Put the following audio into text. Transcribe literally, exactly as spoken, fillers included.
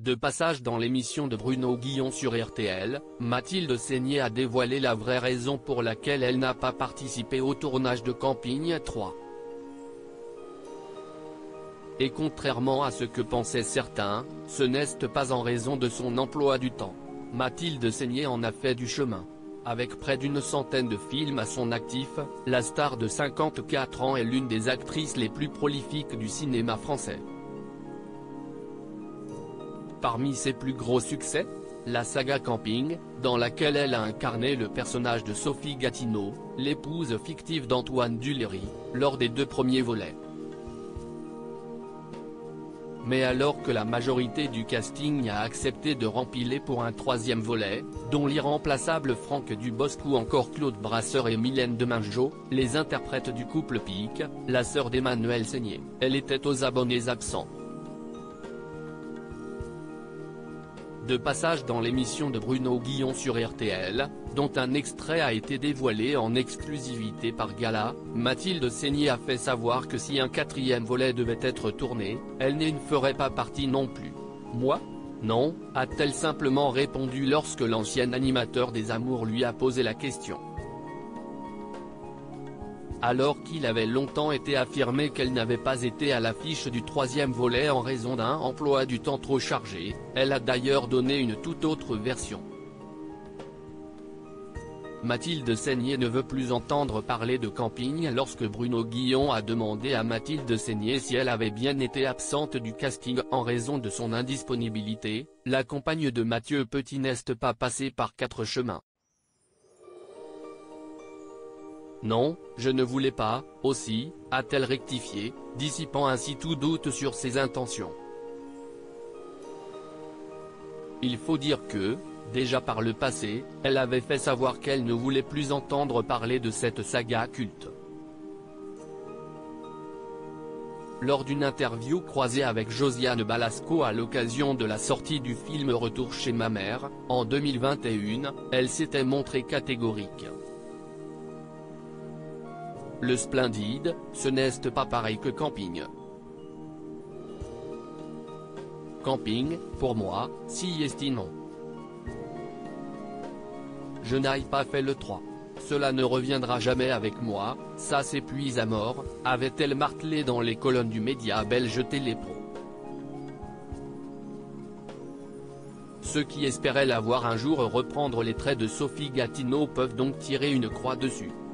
De passage dans l'émission de Bruno Guillon sur R T L, Mathilde Seigner a dévoilé la vraie raison pour laquelle elle n'a pas participé au tournage de Camping trois. Et contrairement à ce que pensaient certains, ce n'est pas en raison de son emploi du temps. Mathilde Seigner en a fait du chemin. Avec près d'une centaine de films à son actif, la star de cinquante-quatre ans est l'une des actrices les plus prolifiques du cinéma français. Parmi ses plus gros succès, la saga Camping, dans laquelle elle a incarné le personnage de Sophie Gatineau, l'épouse fictive d'Antoine Duléry, lors des deux premiers volets. Mais alors que la majorité du casting a accepté de rempiler pour un troisième volet, dont l'irremplaçable Franck Dubosc ou encore Claude Brasseur et Mylène Demingeot, les interprètes du couple Pic, la sœur d'Emmanuel Seigner, elle était aux abonnés absents. De passage dans l'émission de Bruno Guillon sur R T L, dont un extrait a été dévoilé en exclusivité par Gala, Mathilde Seigner a fait savoir que si un quatrième volet devait être tourné, elle ne ferait pas partie non plus. Moi ? Non, a-t-elle simplement répondu lorsque l'ancien animateur des Amours lui a posé la question. Alors qu'il avait longtemps été affirmé qu'elle n'avait pas été à l'affiche du troisième volet en raison d'un emploi du temps trop chargé, elle a d'ailleurs donné une toute autre version. Mathilde Seigner ne veut plus entendre parler de Camping lorsque Bruno Guillon a demandé à Mathilde Seigner si elle avait bien été absente du casting en raison de son indisponibilité. La compagne de Mathieu Petit n'est pas passée par quatre chemins. Non, je ne voulais pas, aussi, a-t-elle rectifié, dissipant ainsi tout doute sur ses intentions. Il faut dire que, déjà par le passé, elle avait fait savoir qu'elle ne voulait plus entendre parler de cette saga culte. Lors d'une interview croisée avec Josiane Balasco à l'occasion de la sortie du film Retour chez ma mère, en deux mille vingt et un, elle s'était montrée catégorique. Le Splendide, ce n'est pas pareil que Camping. Camping, pour moi, si est non. Je n'ai pas fait le trois. Cela ne reviendra jamais avec moi, ça s'épuise à mort, avait-elle martelé dans les colonnes du média belge Télépro. Ceux qui espéraient la voir un jour reprendre les traits de Sophie Gatineau peuvent donc tirer une croix dessus.